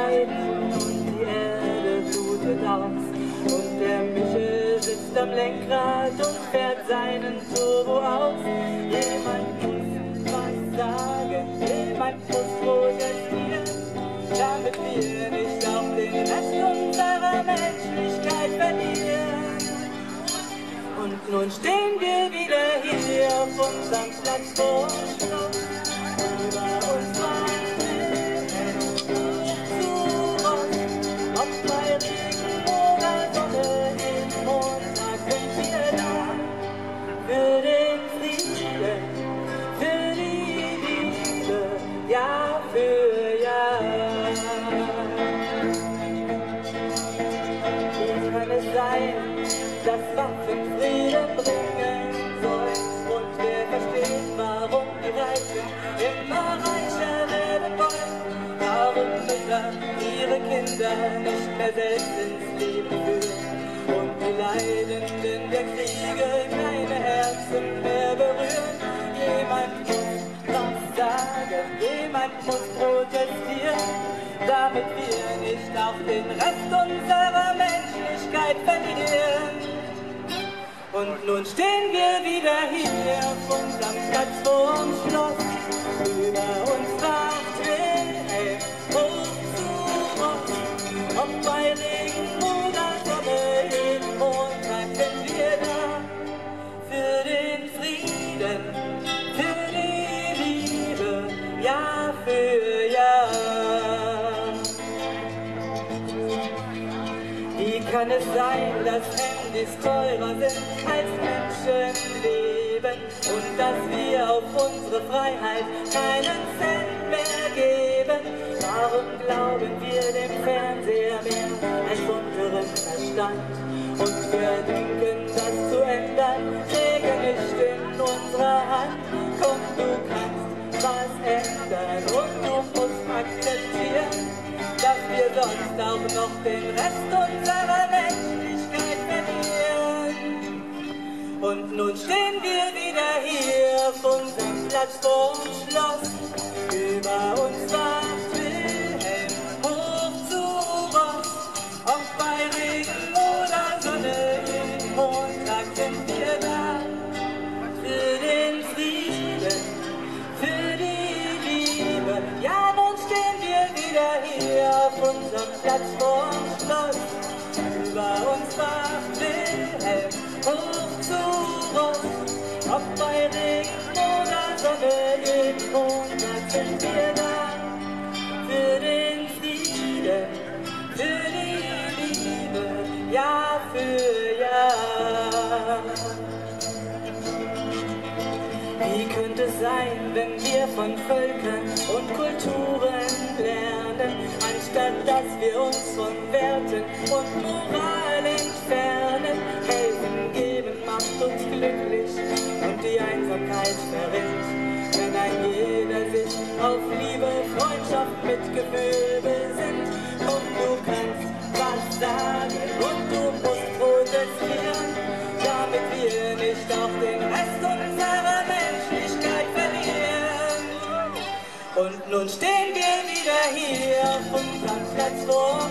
leiden und die Erde blutet aus. Und der Michel sitzt am Lenkrad und fährt seinen Turbo aus. Jemand muss was sagen, jemand muss protestieren, damit wir nicht auch den Rest unserer Menschlichkeit verlieren. Und nun stehen wir wieder hier auf unserem Platz vor Schloss. Über uns warten zu Rost. Ob bei Regen oder Sonne, im Montag sind wir da. Für den Frieden, für die Liebe, Jahr für Jahr. Wie kann es sein, dass Waffen Frieden bringen soll? Und wer versteht, warum die Reichen immer reicher werden wollen? Warum Mütter ihre Kinder nicht mehr selbst ins Leben führen? Und die Leidenden der Kriege keine Herzen mehr berühren? Jemand muss was sagen, jemand muss protestieren, damit wir nicht auch den Rest unserer Menschlichkeit verlieren. Und nun stehen wir wieder hier auf unserem Platz vorm Schloss. Über uns wacht Wilhelm hoch zu Ross. Ob bei Regen oder Sonne, jeden Montag sind wir da. Für den Frieden, für die Liebe, Jahr für Jahr. Wie kann es sein, dass Handys teurer sind als Menschenleben und dass wir auf unsere Freiheit keinen Cent mehr geben? Warum glauben wir dem Fernseher mehr als unserem Verstand? Und wir denken, das zu ändern, läge nicht in unserer Hand. Komm, du kannst was ändern und du musst akzeptieren, dass wir sonst auch noch den Rest unserer Menschlichkeit verlieren. Und nun stehen wir wieder hier auf unserem Platz vorm Schloss. Über uns wacht Wilhelm hoch zu Ross. Ob bei Regen oder Sonne, jeden Montag sind wir da. Für den Frieden, für die Liebe, ja, nun stehen wir wieder hier auf unserem Platz vorm Schloss. Über uns wacht Wilhelm hoch zu Ross. Ob bei Regen oder Sonne, jeden Monat sind wir da. Für den Frieden, für die Liebe, Jahr für Jahr. Wie könnte es sein, wenn wir von Völkern und Kulturen lernen, anstatt dass wir uns von Werten und Moral entfernen? Helfen, geben macht uns glücklich und die Einsamkeit verrinnt, wenn ein jeder sich auf Liebe, Freundschaft, Mitgefühl besinnt. Und du kannst was sagen und du musst protestieren, damit wir nicht auch den Rest unserer Menschlichkeit verlieren. Und nun stehen wir wieder hier auf unserem Platz vor